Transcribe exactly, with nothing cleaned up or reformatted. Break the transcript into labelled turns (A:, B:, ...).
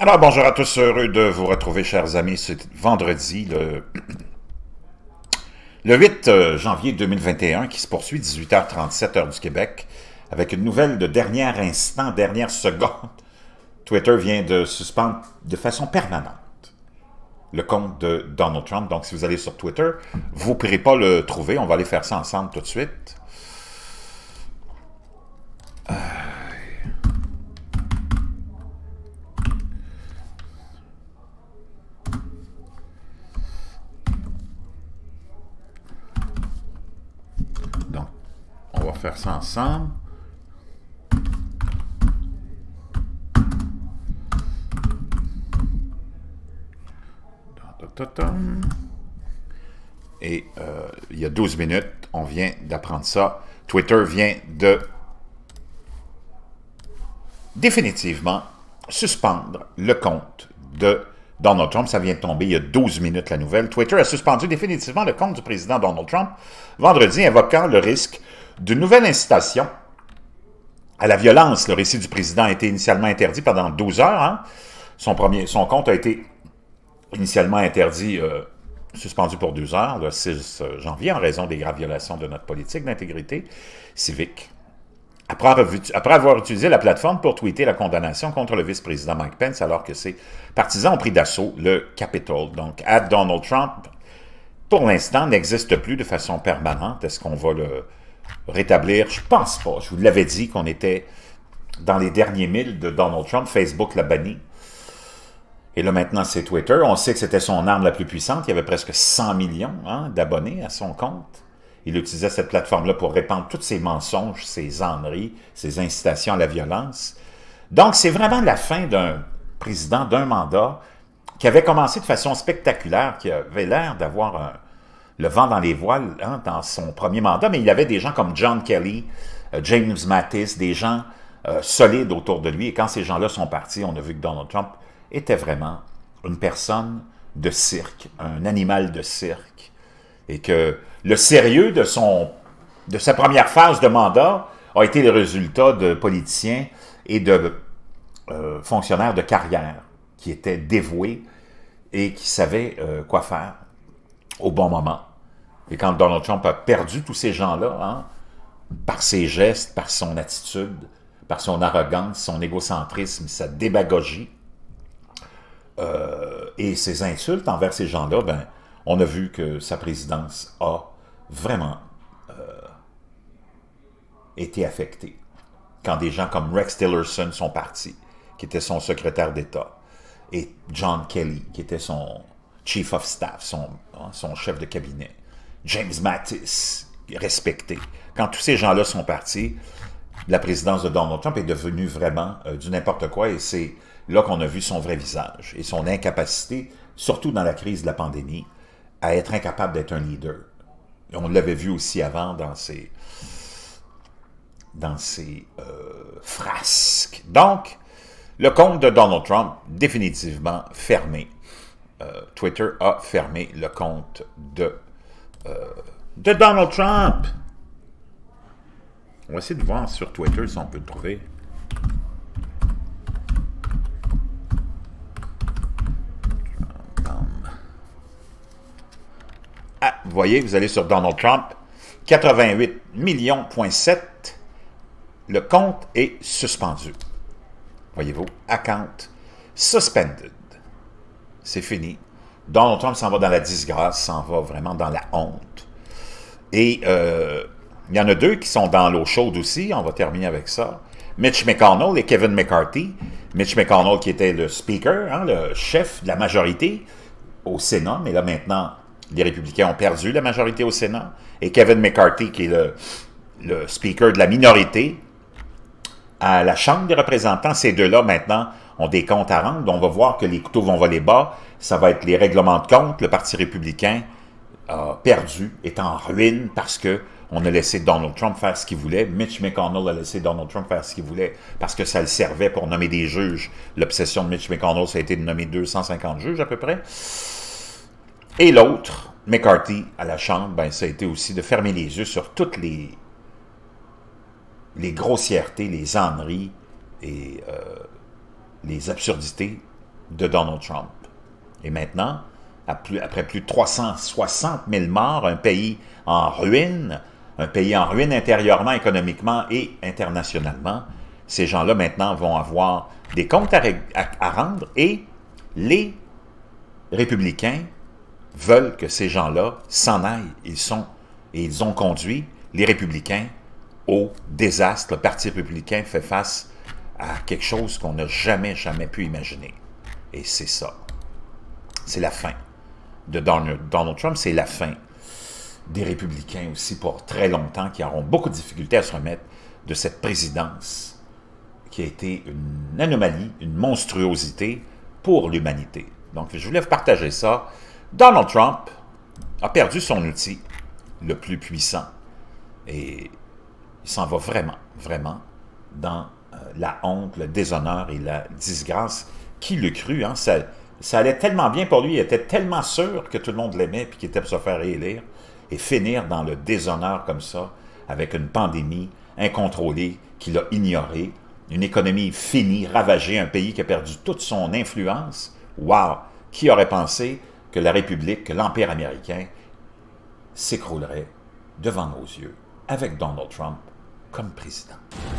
A: Alors, bonjour à tous, heureux de vous retrouver, chers amis. C'est vendredi, le, le huit janvier deux mille vingt et un, qui se poursuit, dix-huit heures trente-sept, heure du Québec, avec une nouvelle de dernier instant, dernière seconde. Twitter vient de suspendre de façon permanente le compte de Donald Trump. Donc, si vous allez sur Twitter, vous ne pourrez pas le trouver. On va aller faire ça ensemble tout de suite. Euh... Donc, on va faire ça ensemble. Et euh, il y a douze minutes, on vient d'apprendre ça. Twitter vient de définitivement suspendre le compte de Donald Trump. Ça vient de tomber il y a douze minutes, la nouvelle. Twitter a suspendu définitivement le compte du président Donald Trump vendredi, invoquant le risque d'une nouvelle incitation à la violence. Le récit du président a été initialement interdit pendant douze heures. Hein. Son, premier, son compte a été initialement interdit, euh, suspendu pour douze heures, le six janvier, en raison des graves violations de notre politique d'intégrité civique. Après avoir, après avoir utilisé la plateforme pour tweeter la condamnation contre le vice-président Mike Pence, alors que ses partisans ont pris d'assaut le Capitol. Donc, à Donald Trump, pour l'instant, n'existe plus de façon permanente. Est-ce qu'on va le rétablir? Je pense pas. Je vous l'avais dit qu'on était dans les derniers milles de Donald Trump. Facebook l'a banni. Et là, maintenant, c'est Twitter. On sait que c'était son arme la plus puissante. Il y avait presque cent millions hein, d'abonnés à son compte. Il utilisait cette plateforme-là pour répandre tous ses mensonges, ses âneries, ses incitations à la violence. Donc, c'est vraiment la fin d'un président, d'un mandat qui avait commencé de façon spectaculaire, qui avait l'air d'avoir le vent dans les voiles hein, dans son premier mandat, mais il y avait des gens comme John Kelly, euh, James Mattis, des gens euh, solides autour de lui. Et quand ces gens-là sont partis, on a vu que Donald Trump était vraiment une personne de cirque, un animal de cirque, et que le sérieux de, son, de sa première phase de mandat a été le résultat de politiciens et de euh, fonctionnaires de carrière qui étaient dévoués et qui savaient euh, quoi faire au bon moment. Et quand Donald Trump a perdu tous ces gens-là, hein, par ses gestes, par son attitude, par son arrogance, son égocentrisme, sa démagogie, Euh, et ses insultes envers ces gens-là, ben, on a vu que sa présidence a vraiment euh, été affectée. Quand des gens comme Rex Tillerson sont partis, qui était son secrétaire d'État, et John Kelly, qui était son chief of staff, son, son chef de cabinet, James Mattis, respecté. Quand tous ces gens-là sont partis, la présidence de Donald Trump est devenue vraiment euh, du n'importe quoi, et c'est là qu'on a vu son vrai visage et son incapacité, surtout dans la crise de la pandémie, à être incapable d'être un leader. On l'avait vu aussi avant dans ses, dans ses euh, frasques. Donc, le compte de Donald Trump, définitivement fermé. Euh, Twitter a fermé le compte de, euh, de Donald Trump. On va essayer de voir sur Twitter si on peut le trouver. Ah, vous voyez, vous allez sur Donald Trump, quatre-vingt-huit millions virgule sept, le compte est suspendu. Voyez-vous, account suspended. C'est fini. Donald Trump s'en va dans la disgrâce, s'en va vraiment dans la honte. Et euh, il y en a deux qui sont dans l'eau chaude aussi, on va terminer avec ça. Mitch McConnell et Kevin McCarthy. Mitch McConnell qui était le speaker, hein, le chef de la majorité au Sénat, mais là maintenant, les républicains ont perdu la majorité au Sénat, et Kevin McCarthy, qui est le, le speaker de la minorité à la Chambre des représentants, ces deux-là, maintenant, ont des comptes à rendre. On va voir que les couteaux vont voler bas. Ça va être les règlements de compte. Le Parti républicain a perdu, est en ruine, parce qu'on a laissé Donald Trump faire ce qu'il voulait. Mitch McConnell a laissé Donald Trump faire ce qu'il voulait, parce que ça le servait pour nommer des juges. L'obsession de Mitch McConnell, ça a été de nommer deux cent cinquante juges, à peu près. Et l'autre, McCarthy, à la Chambre, ben, ça a été aussi de fermer les yeux sur toutes les, les grossièretés, les âneries et euh, les absurdités de Donald Trump. Et maintenant, après plus de trois cent soixante mille morts, un pays en ruine, un pays en ruine intérieurement, économiquement et internationalement, ces gens-là maintenant vont avoir des comptes à, à, à rendre et les républicains veulent que ces gens-là s'en aillent. Ils sont, et ils ont conduit les républicains au désastre. Le Parti républicain fait face à quelque chose qu'on n'a jamais, jamais pu imaginer. Et c'est ça. C'est la fin de Donald, Donald Trump, c'est la fin des républicains aussi pour très longtemps, qui auront beaucoup de difficultés à se remettre de cette présidence qui a été une anomalie, une monstruosité pour l'humanité. Donc, je voulais vous partager ça. Donald Trump a perdu son outil le plus puissant et il s'en va vraiment, vraiment dans euh, la honte, le déshonneur et la disgrâce. Qui le crut, hein? Ça, ça allait tellement bien pour lui, il était tellement sûr que tout le monde l'aimait et qu'il était pour se faire réélire, et finir dans le déshonneur comme ça, avec une pandémie incontrôlée qu'il a ignorée, une économie finie, ravagée, un pays qui a perdu toute son influence. Wow! Qui aurait pensé que la République, que l'Empire américain s'écroulerait devant nos yeux avec Donald Trump comme président?